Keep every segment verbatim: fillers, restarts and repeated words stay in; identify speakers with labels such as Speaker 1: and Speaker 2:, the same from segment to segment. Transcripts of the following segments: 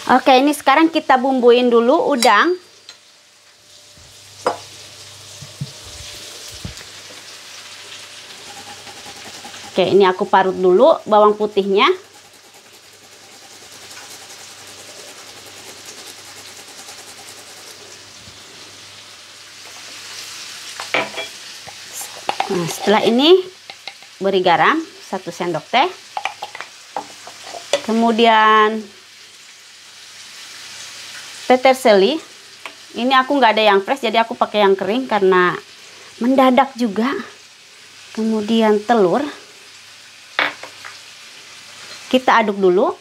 Speaker 1: Oke, ini sekarang kita bumbuin dulu udang. Oke, ini aku parut dulu bawang putihnya. Nah, setelah ini beri garam satu sendok teh. Kemudian peterseli. Ini aku nggak ada yang fresh, jadi aku pakai yang kering karena mendadak juga. Kemudian telur. Kita aduk dulu.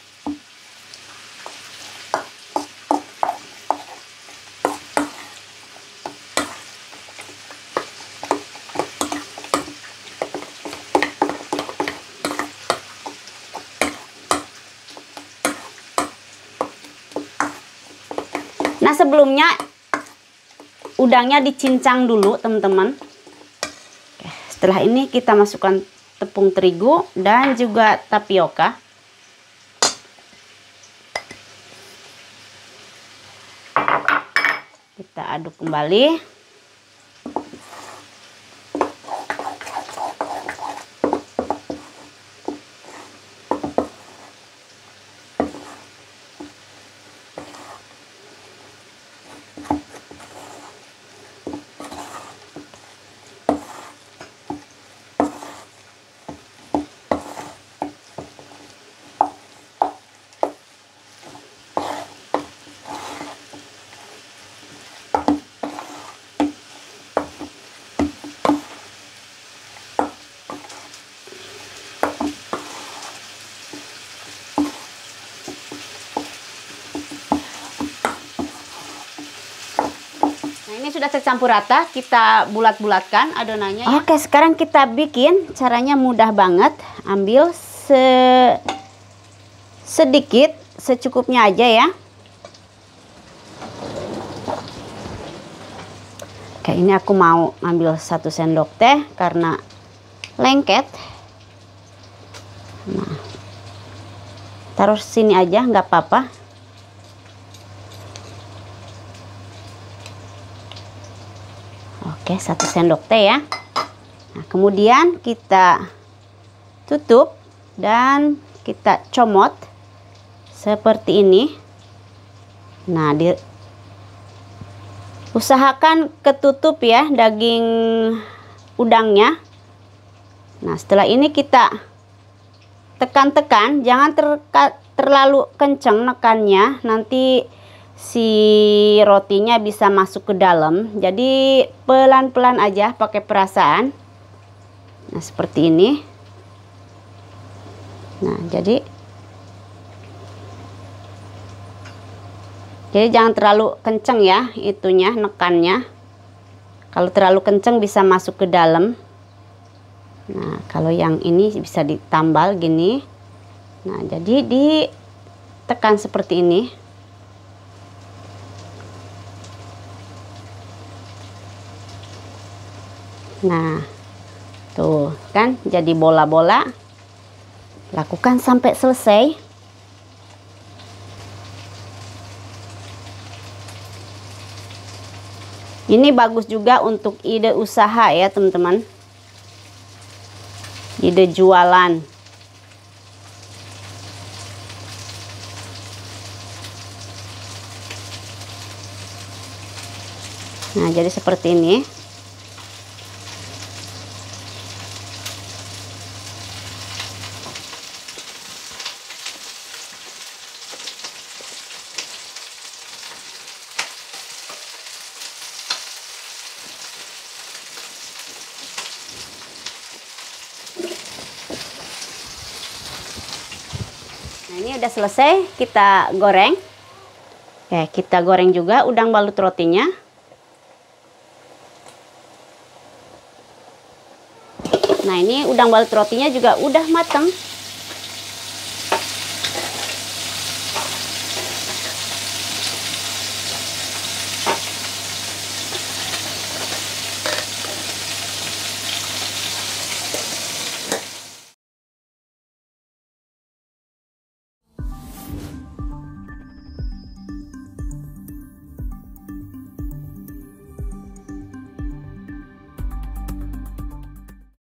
Speaker 1: Nah, sebelumnya udangnya dicincang dulu, teman-teman. Setelah ini kita masukkan tepung terigu dan juga tapioka. Kita aduk kembali. Ini sudah tercampur rata, kita bulat-bulatkan adonannya ya. Oke, sekarang kita bikin, caranya mudah banget. Ambil se sedikit, secukupnya aja ya. Oke, ini aku mau ambil satu sendok teh karena lengket. Nah, taruh sini aja, nggak apa-apa. Oke, satu sendok teh ya. Nah, kemudian kita tutup dan kita comot seperti ini. Nah, di, usahakan ketutup ya daging udangnya. Nah, setelah ini kita tekan-tekan, jangan ter, terlalu kenceng nekannya, nanti si rotinya bisa masuk ke dalam. Jadi pelan-pelan aja, pakai perasaan. Nah, seperti ini. Nah, jadi jadi jangan terlalu kenceng ya itunya, nekannya. Kalau terlalu kenceng bisa masuk ke dalam. Nah, kalau yang ini bisa ditambal gini. Nah, jadi ditekan seperti ini. Nah, tuh kan jadi bola-bola. Lakukan sampai selesai. Ini bagus juga untuk ide usaha ya, teman-teman. Ide jualan. Nah, jadi seperti ini. Nah, ini udah selesai, kita goreng. Oke, kita goreng juga udang balut rotinya. Nah, ini udang balut rotinya juga udah matang.